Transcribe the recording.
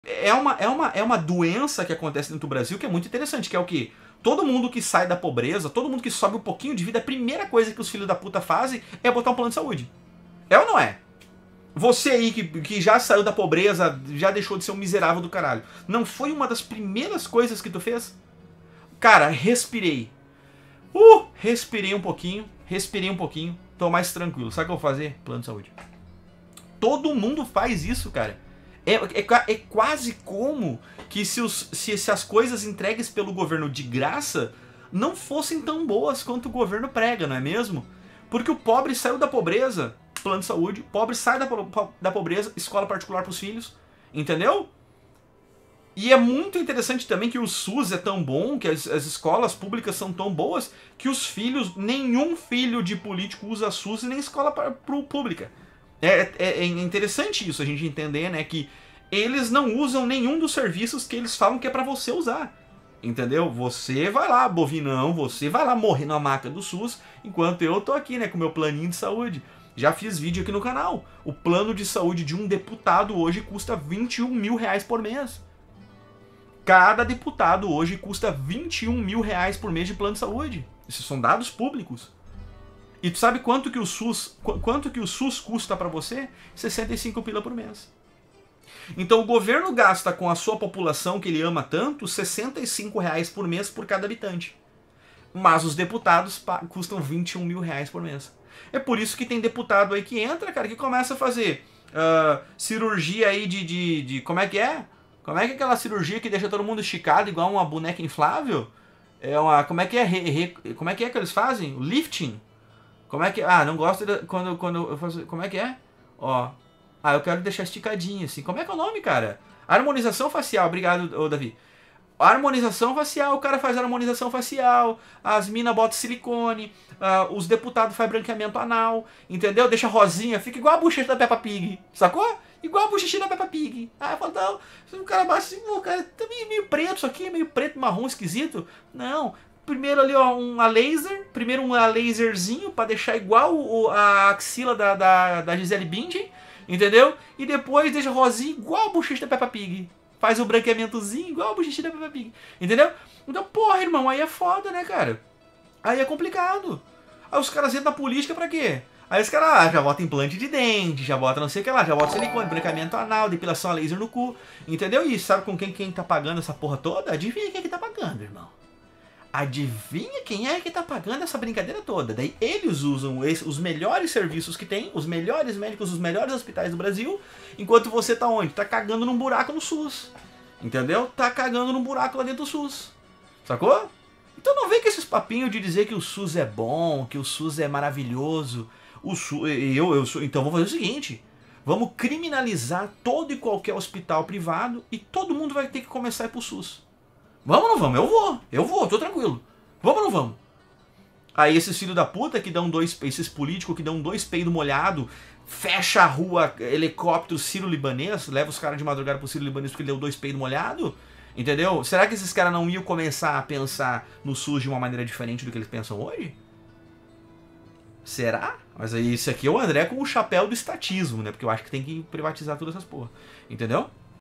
É uma doença que acontece dentro do Brasil que é muito interessante, que é o quê? Todo mundo que sai da pobreza, todo mundo que sobe um pouquinho de vida, a primeira coisa que os filhos da puta fazem é botar um plano de saúde. É ou não é? Você aí que já saiu da pobreza, já deixou de ser um miserável do caralho. Não foi uma das primeiras coisas que tu fez? Cara, respirei. Respirei um pouquinho, tô mais tranquilo. Sabe o que eu vou fazer? Plano de saúde. Todo mundo faz isso, cara. É quase como que se as coisas entregues pelo governo de graça não fossem tão boas quanto o governo prega, não é mesmo? Porque o pobre saiu da pobreza, plano de saúde, pobre sai da pobreza, escola particular pros filhos, entendeu? E é muito interessante também que o SUS é tão bom, que as escolas públicas são tão boas, que os filhos, nenhum filho de político usa SUS e nem escola pública. É interessante isso, a gente entender, né, que eles não usam nenhum dos serviços que eles falam que é pra você usar. Entendeu? Você vai lá, bovinão, você vai lá morrer na maca do SUS, enquanto eu tô aqui, né, com meu planinho de saúde. Já fiz vídeo aqui no canal. O plano de saúde de um deputado hoje custa 21 mil reais por mês. Cada deputado hoje custa 21 mil reais por mês de plano de saúde. Esses são dados públicos. E tu sabe quanto que o SUS custa pra você? 65 pila por mês. Então o governo gasta com a sua população que ele ama tanto 65 reais por mês por cada habitante. Mas os deputados custam 21 mil reais por mês. É por isso que tem deputado aí que entra, cara, que começa a fazer cirurgia aí de... Como é que é? Como é que é aquela cirurgia que deixa todo mundo esticado igual uma boneca inflável? Como é que é? Como é que eles fazem? Lifting? Como é que... não gosto quando eu faço... Como é que é? Eu quero deixar esticadinho, assim. Como é que é o nome, cara? Harmonização facial. Obrigado, Davi. Harmonização facial. O cara faz harmonização facial. As minas botam silicone. Os deputados fazem branqueamento anal. Entendeu? Deixa rosinha. Fica igual a bochecha da Peppa Pig. Sacou? Igual a bochechinha da Peppa Pig. Eu falo, não. O cara baixa assim, o cara tá meio preto isso aqui. Meio preto, marrom, esquisito. Não. Primeiro ali, a laser. Primeiro um laserzinho pra deixar igual a axila da Gisele Bündchen. Entendeu? E depois deixa rosinha igual a bochecha da Peppa Pig. Faz o branqueamentozinho igual a bochecha da Peppa Pig. Entendeu? Então, porra, irmão, aí é foda, né, cara? Aí é complicado. Aí os caras entram na política pra quê? Aí os caras já botam implante de dente, já botam não sei o que lá, já botam silicone, branqueamento anal, depilação a laser no cu. Entendeu? E sabe com quem tá pagando essa porra toda? Adivinha quem é que tá pagando, irmão? Adivinha quem é que tá pagando essa brincadeira toda? Daí eles usam os melhores serviços que tem, os melhores médicos, os melhores hospitais do Brasil, enquanto você tá onde? Tá cagando num buraco no SUS. Entendeu? Tá cagando num buraco lá dentro do SUS. Sacou? Então não vem com esses papinhos de dizer que o SUS é bom, que o SUS é maravilhoso. Então vamos fazer o seguinte. Vamos criminalizar todo e qualquer hospital privado e todo mundo vai ter que começar a ir pro SUS. Vamos ou não vamos? Eu vou, tô tranquilo. Vamos ou não vamos? Aí esses filhos da puta que dão esses políticos que dão 2 peidos molhados, fecha a rua, helicóptero sírio-libanês, leva os caras de madrugada pro sírio-libanês porque ele deu 2 peidos molhados, entendeu? Será que esses caras não iam começar a pensar no SUS de uma maneira diferente do que eles pensam hoje? Será? Mas aí isso aqui é o André com o chapéu do estatismo, né? Porque eu acho que tem que privatizar todas essas porra, entendeu?